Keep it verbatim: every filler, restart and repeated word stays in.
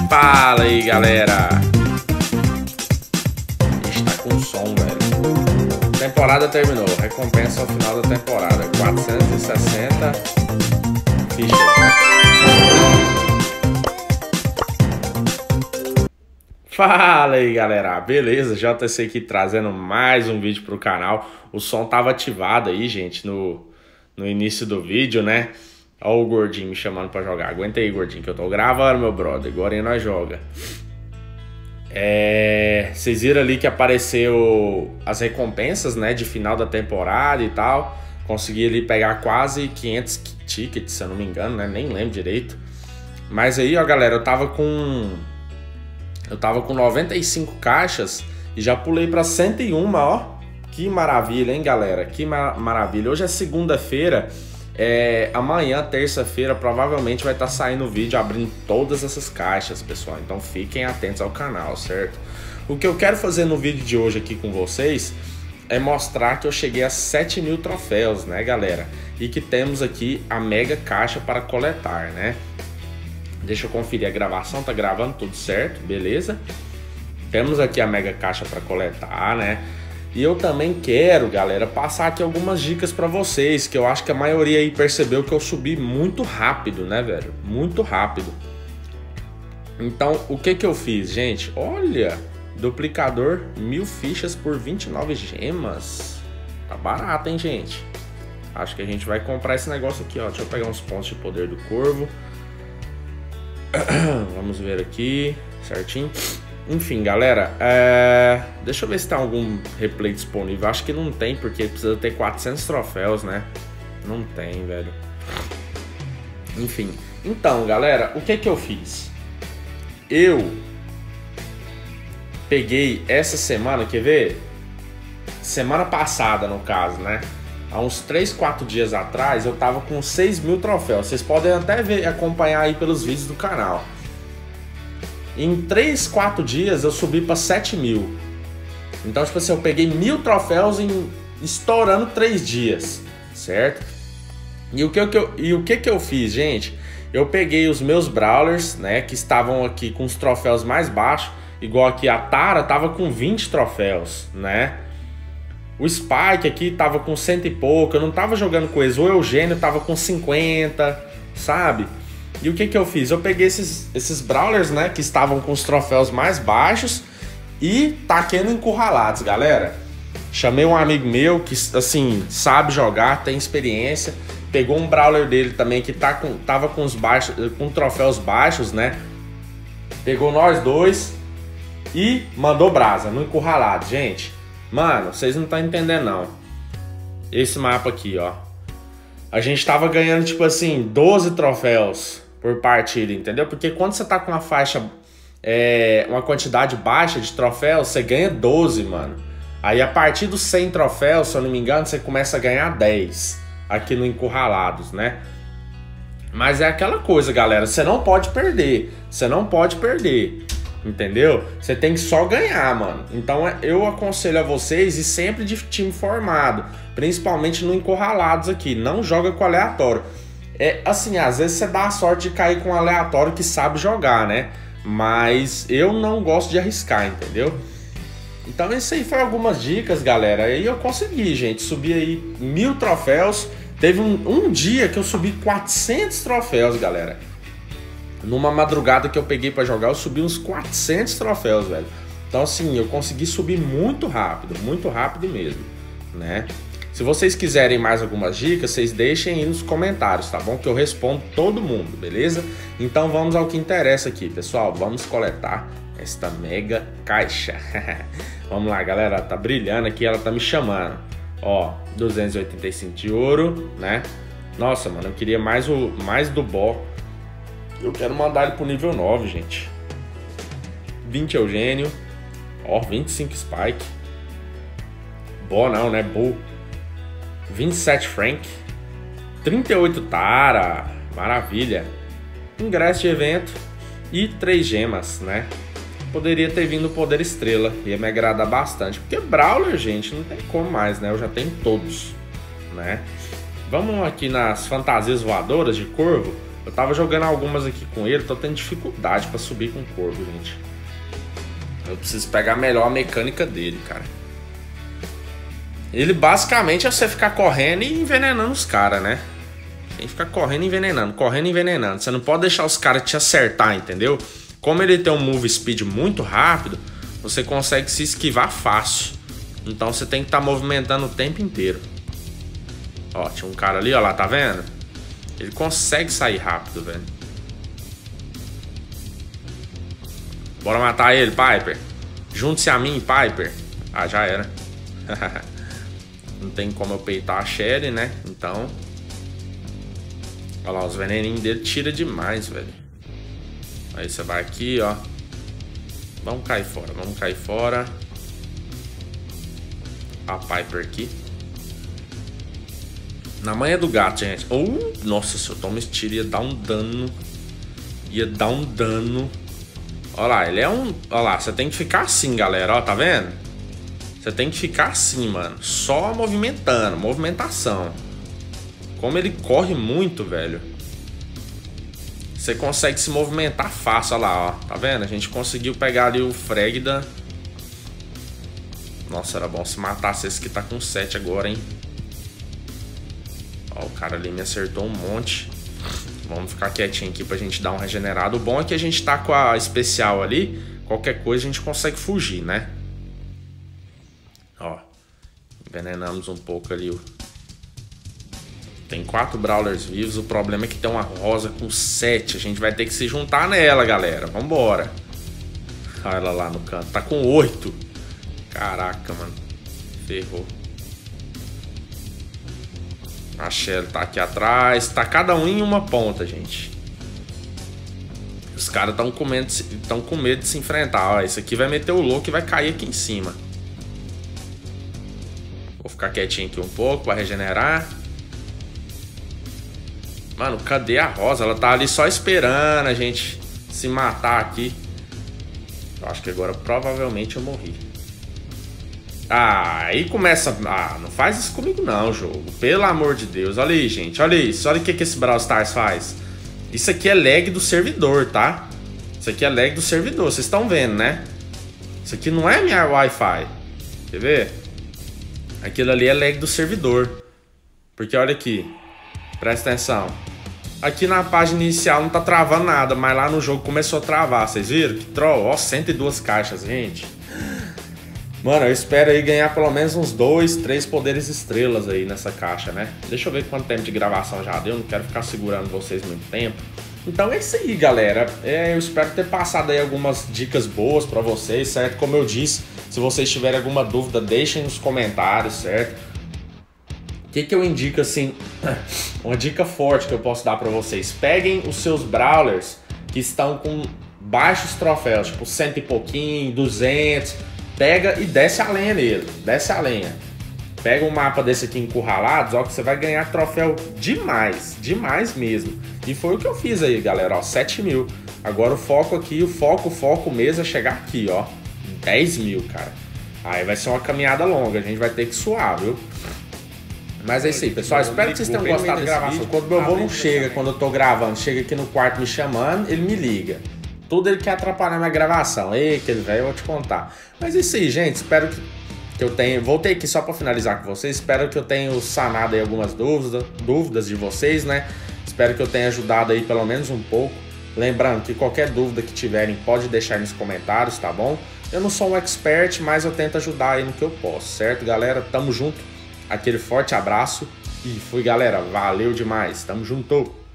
Fala aí, galera. A gente tá com som, velho. Temporada terminou. Recompensa ao final da temporada. quatrocentos e sessenta fichas. Fala aí, galera. Beleza? J T C aqui trazendo mais um vídeo pro canal. O som tava ativado aí, gente, no, no início do vídeo, né? Olha o gordinho me chamando pra jogar. Aguenta aí, gordinho, que eu tô gravando, meu brother. Agora nós joga. É... Vocês viram ali que apareceu as recompensas, né? De final da temporada e tal. Consegui ali pegar quase quinhentos tickets, se eu não me engano, né? Nem lembro direito. Mas aí, ó, galera, eu tava com... Eu tava com noventa e cinco caixas e já pulei pra cento e um, ó. Que maravilha, hein, galera? Que mar maravilha. Hoje é segunda-feira. É, amanhã, terça-feira, provavelmente vai estar saindo o vídeo abrindo todas essas caixas, pessoal. Então fiquem atentos ao canal, certo? O que eu quero fazer no vídeo de hoje aqui com vocês é mostrar que eu cheguei a sete mil troféus, né, galera? E que temos aqui a mega caixa para coletar, né? Deixa eu conferir a gravação, tá gravando tudo certo, beleza? Temos aqui a mega caixa para coletar, né? E eu também quero, galera, passar aqui algumas dicas para vocês, que eu acho que a maioria aí percebeu que eu subi muito rápido, né, velho? Muito rápido. Então, o que que eu fiz, gente? Olha, duplicador, mil fichas por vinte e nove gemas. Tá barato, hein, gente? Acho que a gente vai comprar esse negócio aqui, ó. Deixa eu pegar uns pontos de poder do corvo. Vamos ver aqui, certinho. Enfim, galera, é... deixa eu ver se tem algum replay disponível. Acho que não tem, porque precisa ter quatrocentos troféus, né? Não tem, velho. Enfim, então, galera, o que que eu fiz? Eu peguei essa semana, quer ver? Semana passada, no caso, né? Há uns três, quatro dias atrás, eu tava com seis mil troféus. Vocês podem até ver, acompanhar aí pelos vídeos do canal. Em três, quatro dias eu subi para sete mil. Então, tipo assim, eu peguei mil troféus em estourando três dias, certo? E o que, que eu, e o que que eu fiz, gente? Eu peguei os meus brawlers, né, que estavam aqui com os troféus mais baixos, igual aqui a Tara tava com vinte troféus, né? O Spike aqui tava com cento e pouco, eu não tava jogando com eles. O Eugênio tava com cinquenta, sabe? E o que que eu fiz? Eu peguei esses, esses brawlers, né, que estavam com os troféus mais baixos e taquei no encurralados, galera. Chamei um amigo meu que, assim, sabe jogar, tem experiência. Pegou um brawler dele também que tá com, tava com os baixos, com troféus baixos, né? Pegou nós dois e mandou brasa no encurralado, gente. Mano, vocês não estão entendendo, não. Esse mapa aqui, ó. A gente tava ganhando, tipo assim, doze troféus por partida, entendeu? Porque quando você tá com uma faixa, é, uma quantidade baixa de troféus, você ganha doze, mano. Aí a partir dos cem troféus, se eu não me engano, você começa a ganhar dez aqui no Encurralados, né? Mas é aquela coisa, galera, você não pode perder. Você não pode perder, entendeu? Você tem que só ganhar, mano. Então eu aconselho a vocês ir sempre de time formado, principalmente no Encurralados aqui. Não joga com aleatório. É assim, às vezes você dá a sorte de cair com um aleatório que sabe jogar, né? Mas eu não gosto de arriscar, entendeu? Então isso aí foi algumas dicas, galera. Aí eu consegui, gente, subir aí mil troféus. Teve um, um dia que eu subi quatrocentos troféus, galera. Numa madrugada que eu peguei pra jogar, eu subi uns quatrocentos troféus, velho. Então assim, eu consegui subir muito rápido, muito rápido mesmo, né? Se vocês quiserem mais algumas dicas, vocês deixem aí nos comentários, tá bom? Que eu respondo todo mundo, beleza? Então vamos ao que interessa aqui, pessoal. Vamos coletar esta mega caixa. Vamos lá, galera. Tá brilhando aqui, ela tá me chamando. Ó, duzentos e oitenta e cinco de ouro, né? Nossa, mano, eu queria mais, o, mais do Bó. Eu quero mandar ele pro nível nove, gente. vinte Eugênio. Ó, vinte e cinco Spike. Bó não, né? Bull. vinte e sete Frank, trinta e oito Tara, maravilha, ingresso de evento e três gemas, né? Poderia ter vindo o poder estrela, ia me agradar bastante, porque Brawler, gente, não tem como mais, né? Eu já tenho todos, né? Vamos aqui nas fantasias voadoras de corvo. Eu tava jogando algumas aqui com ele, tô tendo dificuldade pra subir com o corvo, gente. Eu preciso pegar melhor a mecânica dele, cara. Ele basicamente é você ficar correndo e envenenando os caras, né? Tem que ficar correndo e envenenando, correndo e envenenando. Você não pode deixar os caras te acertar, entendeu? Como ele tem um move speed muito rápido, você consegue se esquivar fácil. Então você tem que estar movimentando o tempo inteiro. Ó, tinha um cara ali, ó lá, tá vendo? Ele consegue sair rápido, velho. Bora matar ele, Piper. Junte-se a mim, Piper. Ah, já era. Não tem como eu peitar a Shelly, né? Então... Olha lá, os veneninhos dele tira demais, velho. Aí você vai aqui, ó. Vamos cair fora, vamos cair fora. A Piper aqui. Na manha do gato, gente. Oh, nossa, se eu tomo esse tiro ia dar um dano. Ia dar um dano. Olha lá, ele é um... Olha lá, você tem que ficar assim, galera. Ó, tá vendo? Você tem que ficar assim, mano. Só movimentando, movimentação. Como ele corre muito, velho. Você consegue se movimentar fácil, olha lá, ó. Tá vendo? A gente conseguiu pegar ali o Fragda. Nossa, era bom se matasse esse que tá com sete agora, hein? Ó, o cara ali me acertou um monte. Vamos ficar quietinho aqui pra gente dar um regenerado. O bom é que a gente tá com a especial ali. Qualquer coisa a gente consegue fugir, né? Ó. Envenenamos um pouco ali o... Tem quatro Brawlers vivos. O problema é que tem uma Rosa com sete. A gente vai ter que se juntar nela, galera. Vambora. Olha ela lá no canto. Tá com oito. Caraca, mano. Ferrou. A Shelly tá aqui atrás. Tá cada um em uma ponta, gente. Os caras estão com, com medo de se enfrentar. Ó, esse aqui vai meter o louco e vai cair aqui em cima. Vou ficar quietinho aqui um pouco pra regenerar. Mano, cadê a Rosa? Ela tá ali só esperando a gente se matar aqui. Eu acho que agora provavelmente eu morri. Ah, aí começa... Ah, não faz isso comigo não, jogo. Pelo amor de Deus. Olha aí, gente. Olha isso. Olha o que, que esse Brawl Stars faz. Isso aqui é lag do servidor, tá? Isso aqui é lag do servidor. Vocês estão vendo, né? Isso aqui não é minha Wi-Fi. Quer ver? Aquilo ali é lag do servidor. Porque olha aqui. Presta atenção. Aqui na página inicial não tá travando nada, mas lá no jogo começou a travar. Vocês viram? Que troll. Ó, cento e duas caixas, gente. Mano, eu espero aí ganhar pelo menos uns dois, três poderes estrelas aí nessa caixa, né? Deixa eu ver quanto tempo de gravação já deu. Não quero ficar segurando vocês muito tempo. Então é isso aí, galera. É, eu espero ter passado aí algumas dicas boas pra vocês, certo? Como eu disse, se vocês tiverem alguma dúvida, deixem nos comentários, certo? O que, que eu indico, assim, uma dica forte que eu posso dar pra vocês. Peguem os seus Brawlers que estão com baixos troféus, tipo cento e pouquinho, duzentos. Pega e desce a lenha nele, desce a lenha. Pega um mapa desse aqui encurralados, ó, que você vai ganhar troféu demais, demais mesmo. E foi o que eu fiz aí, galera, ó, sete mil. Agora o foco aqui, o foco, o foco mesmo é chegar aqui, ó, dez mil, cara. Aí vai ser uma caminhada longa, a gente vai ter que suar, viu? Mas é isso aí, pessoal. Espero que vocês tenham gostado da gravação. Quando meu avô não chega, quando eu tô gravando, chega aqui no quarto me chamando, ele me liga. Tudo ele quer atrapalhar minha gravação. Ei, aquele velho, eu vou te contar. Mas é isso aí, gente. Espero que, que eu tenha... Voltei aqui só pra finalizar com vocês. Espero que eu tenha sanado aí algumas dúvidas, dúvidas de vocês, né? Espero que eu tenha ajudado aí pelo menos um pouco. Lembrando que qualquer dúvida que tiverem, pode deixar aí nos comentários, tá bom? Eu não sou um expert, mas eu tento ajudar aí no que eu posso, certo, galera? Tamo junto. Aquele forte abraço. E fui, galera. Valeu demais. Tamo junto.